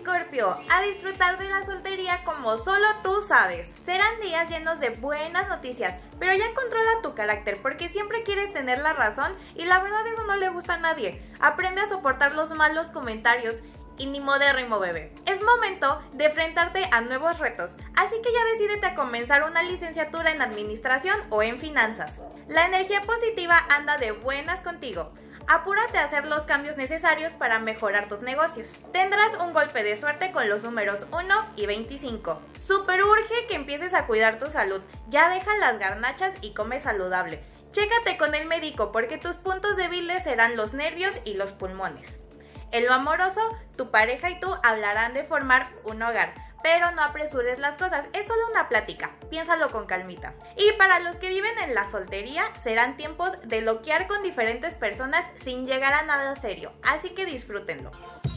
Escorpio, a disfrutar de la soltería como solo tú sabes. Serán días llenos de buenas noticias, pero ya controla tu carácter porque siempre quieres tener la razón y la verdad eso no le gusta a nadie. Aprende a soportar los malos comentarios y ni modérrimo, bebé. Es momento de enfrentarte a nuevos retos, así que ya decídete a comenzar una licenciatura en administración o en finanzas. La energía positiva anda de buenas contigo. Apúrate a hacer los cambios necesarios para mejorar tus negocios. Tendrás un golpe de suerte con los números 1 y 25. Super urge que empieces a cuidar tu salud. Ya deja las garnachas y come saludable. Chécate con el médico porque tus puntos débiles serán los nervios y los pulmones. En lo amoroso, tu pareja y tú hablarán de formar un hogar, pero no apresures las cosas, es solo una plática, piénsalo con calmita. Y para los que viven en la soltería, serán tiempos de loquear con diferentes personas sin llegar a nada serio, así que disfrútenlo.